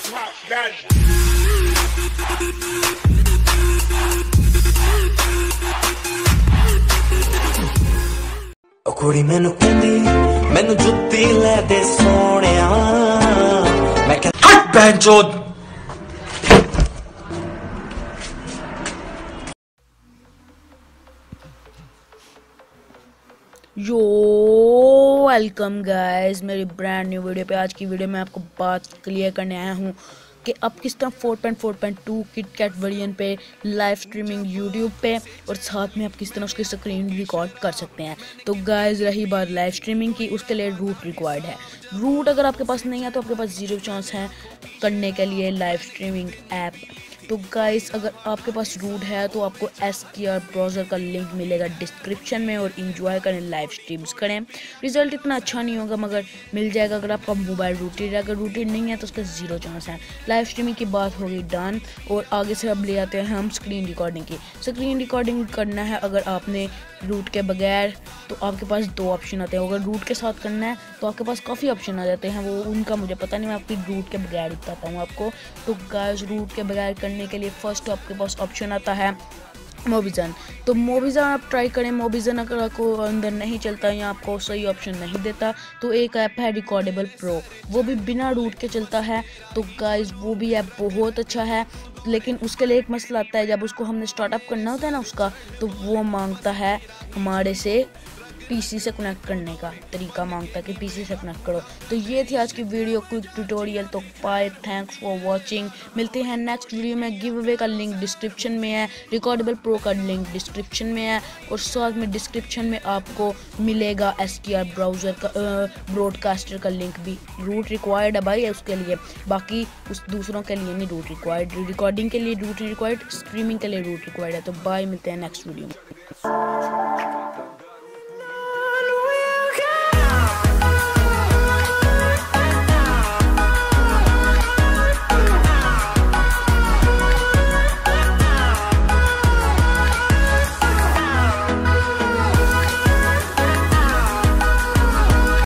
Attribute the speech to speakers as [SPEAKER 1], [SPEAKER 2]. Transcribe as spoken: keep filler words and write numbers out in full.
[SPEAKER 1] कुड़ी मैनू कहंदी मैनू जुत्ती लै दे सोहणिया मैं कह हट बहनचोद।
[SPEAKER 2] यो वेलकम गाइस मेरी ब्रांड न्यू वीडियो पे। आज की वीडियो में आपको बात क्लियर करने आया हूँ कि आप किस तरह four point four point two KitKat version पे लाइव स्ट्रीमिंग यूट्यूब पे और साथ में आप किस तरह उसकी स्क्रीन रिकॉर्ड कर सकते हैं। तो गाइस रही बात लाइव स्ट्रीमिंग की, उसके लिए रूट रिक्वायर्ड है। रूट अगर आपके पास नहीं है तो आपके पास ज़ीरो चांस है करने के लिए लाइव स्ट्रीमिंग ऐप। तो गाइस अगर आपके पास रूट है तो आपको एस की आर ब्राउज़र का लिंक मिलेगा डिस्क्रिप्शन में और इंजॉय करें, लाइव स्ट्रीम्स करें। रिजल्ट इतना अच्छा नहीं होगा मगर मिल जाएगा अगर आपका मोबाइल रूटेड है। अगर रूटेड नहीं है तो उसका ज़ीरो चांस है। लाइव स्ट्रीमिंग की बात होगी डन। और आगे से अब ले आते हैं हम स्क्रीन रिकॉर्डिंग की। स्क्रीन रिकॉर्डिंग करना है अगर आपने रूट के बगैर तो आपके पास दो ऑप्शन आते हैं। अगर रूट के साथ करना है तो आपके पास काफ़ी ऑप्शन आ जाते हैं, वो उनका मुझे पता नहीं, मैं आपकी रूट के बगैर बताता हूँ आपको। तो गाइस रूट के बगैर करने के लिए फर्स्ट आपके पास ऑप्शन आता है मोबिजन। तो मोबिजन आप ट्राई करें। मोबिजन अगर आपको अंदर नहीं चलता या आपको सही ऑप्शन नहीं देता तो एक ऐप है रिकॉर्डेबल प्रो, वो भी बिना रूट के चलता है। तो गाइस वो भी ऐप बहुत अच्छा है, लेकिन उसके लिए एक मसला आता है, जब उसको हमने स्टार्टअप करना होता है ना उसका, तो वो मांगता है हमारे से पीसी से कनेक्ट करने का तरीका, मांगता है कि पीसी से कनेक्ट करो। तो ये थी आज की वीडियो, क्विक ट्यूटोरियल। तो बाय, थैंक्स फॉर वाचिंग। मिलते हैं नेक्स्ट वीडियो में। गिव अवे का लिंक डिस्क्रिप्शन में है, रिकॉर्डेबल प्रो का लिंक डिस्क्रिप्शन में है और साथ में डिस्क्रिप्शन में आपको मिलेगा एस की आर ब्राउज़र का ब्रॉडकास्टर का लिंक भी। रूट रिक्वायर्ड है भाई उसके लिए, बाकी उस दूसरों के लिए नहीं रूट रिक्वायर्ड। रिकॉर्डिंग के लिए रूट रिक्वायर्ड, स्ट्रीमिंग के लिए रूट रिक्वायर्ड है। तो बाय, मिलते हैं नेक्स्ट वीडियो में।